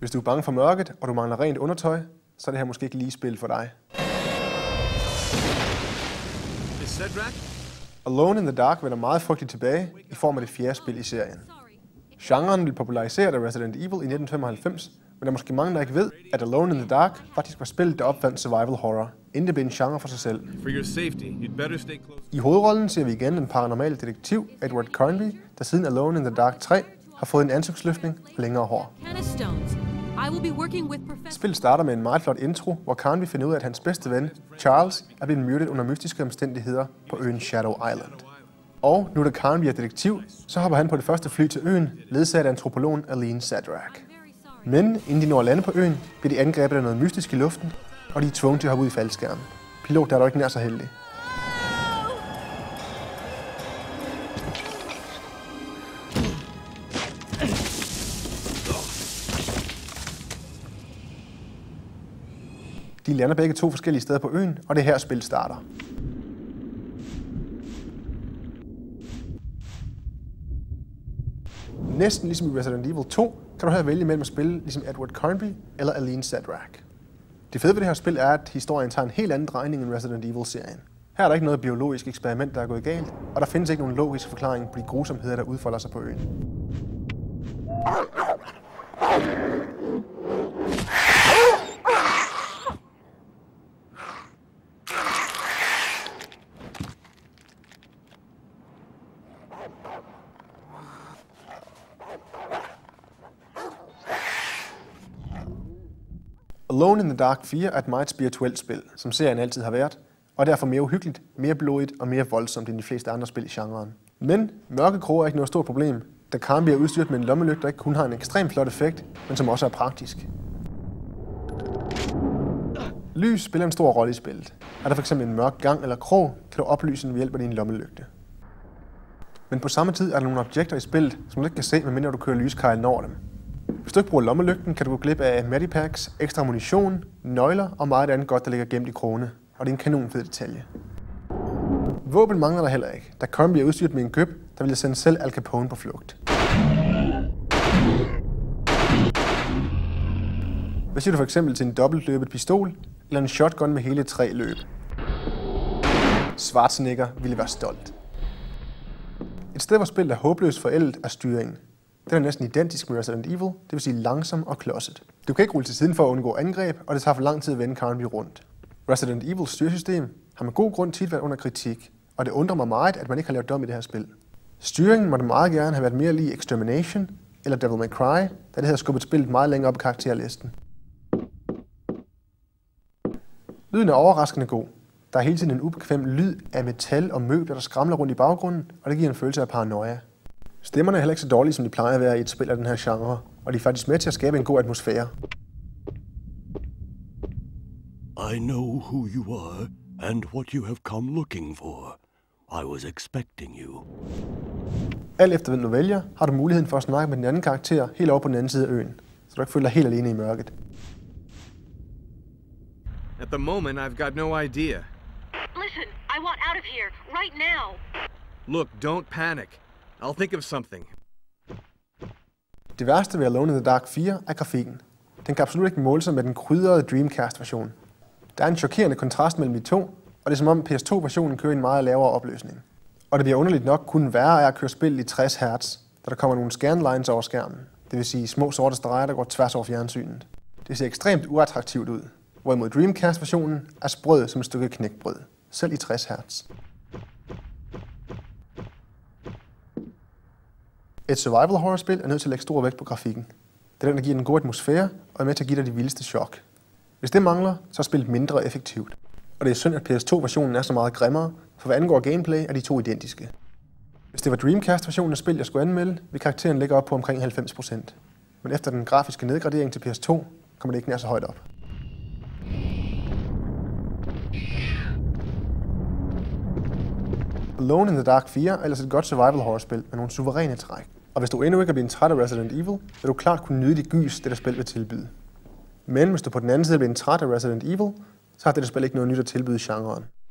Hvis du er bange for mørket, og du mangler rent undertøj, så er det her måske ikke lige spil for dig. Alone in the Dark vender meget frygteligt tilbage i form af det fjerde spil i serien. Genren blev populariseret af Resident Evil i 1995, men der er måske mange, der ikke ved, at Alone in the Dark faktisk var spillet, der opfandt survival horror, inden det blev en genre for sig selv. I hovedrollen ser vi igen den paranormale detektiv Edward Carnby, der siden Alone in the Dark 3 har fået en ansigtsløftning og længere hår. Spillet starter med en meget flot intro, hvor Carnby finder ud af, at hans bedste ven, Charles, er blevet myrdet under mystiske omstændigheder på øen Shadow Island. Og nu da Carnby er detektiv, så hopper han på det første fly til øen, ledsaget af antropologen Aline Sadrak. Men inden de når at lande på øen, bliver de angrebet af noget mystisk i luften, og de er tvunget til at hoppe ud i faldskærmen. Pilot der er dog ikke nær så heldig. De lander begge to forskellige steder på øen, og det er her spillet starter. Næsten ligesom i Resident Evil 2, kan du her vælge mellem at spille ligesom Edward Carnby eller Aline Sadrak. Det fede ved det her spil er, at historien tager en helt anden drejning end Resident Evil-serien. Her er der ikke noget biologisk eksperiment, der er gået galt, og der findes ikke nogen logisk forklaring på de grusomheder, der udfolder sig på øen. Alone in the Dark 4 er et meget spirituelt spil, som serien altid har været, og derfor mere uhyggeligt, mere blodigt og mere voldsomt end de fleste andre spil i genren. Men mørke kroge er ikke noget stort problem, da Carnby er udstyret med en lommelygte, der ikke kun har en ekstremt flot effekt, men som også er praktisk. Lys spiller en stor rolle i spillet. Er der fx en mørk gang eller krog, kan du oplyse den ved hjælp af din lommelygte. Men på samme tid er der nogle objekter i spillet, som du ikke kan se, medmindre du kører lyskejlen over dem. Hvis du ikke bruger lommelygten, kan du gå glip af medipacks, ekstra ammunition, nøgler og meget andet godt, der ligger gemt i krogene. Og det er en kanonfed detalje. Våben mangler der heller ikke, da Carnby er udstyret med en køb, der ville sende selv Al Capone på flugt. Hvad siger du for eksempel til en dobbeltløbet pistol eller en shotgun med hele 3 løb? Schwarzenegger ville være stolt. Et sted, hvor spillet er håbløst forældet, er styringen. Den er næsten identisk med Resident Evil, det vil sige langsom og klodset. Du kan ikke rulle til siden for at undgå angreb, og det tager for lang tid at vende Carnby rundt. Resident Evils styresystem har med god grund tit været under kritik, og det undrer mig meget, at man ikke har lavet dom i det her spil. Styringen måtte meget gerne have været mere lige Extermination eller Devil May Cry, da det havde skubbet spillet meget længere op i karakterlisten. Lyden er overraskende god. Der er hele tiden en ubekvem lyd af metal og møbler, der skramler rundt i baggrunden, og det giver en følelse af paranoia. Stemmerne er heller ikke så dårlige, som de plejer at være i et spil af den her genre, og de er faktisk med til at skabe en god atmosfære. I know who you are and what you have come looking for. I was expecting you. Alt efter hvem du vælger, har du muligheden for at snakke med den anden karakter helt over på den anden side af øen, så du ikke føler dig helt alene i mørket. At the moment, I've got no idea. Listen, I want out of here, right now. Look, don't panic. I'll think of something. Det værste ved Alone in the Dark 4 er grafikken. Den kan absolut ikke måle sig med den krydrede Dreamcast-version. Der er en chokerende kontrast mellem de to, og det er som om PS2-versionen kører i en meget lavere opløsning. Og det bliver underligt nok kun værre af at køre spil i 60 Hz, da der kommer nogle scanlines over skærmen. Det vil sige små sorte streger, der går tværs over fjernsynet. Det ser ekstremt uattraktivt ud, hvorimod Dreamcast-versionen er sprød som et stykke knækbrød, selv i 60 Hz. Et survival horror-spil er nødt til at lægge stor vægt på grafikken. Det er den, der giver en god atmosfære og er med til at give dig de vildeste chok. Hvis det mangler, så er spillet mindre effektivt. Og det er synd, at PS2-versionen er så meget grimmere, for hvad angår gameplay er de to identiske. Hvis det var Dreamcast-versionen af spil, jeg skulle anmelde, vil karakteren ligge op på omkring 90%. Men efter den grafiske nedgradering til PS2, kommer det ikke nær så højt op. Alone in the Dark 4 er ellers et godt survival horror-spil med nogle suveræne træk. Og hvis du endnu ikke er blevet træt af Resident Evil, vil du klart kunne nyde de gys, det der spil vil tilbyde. Men hvis du på den anden side er blevet træt af Resident Evil, så har dette spil ikke noget nyt at tilbyde i genren.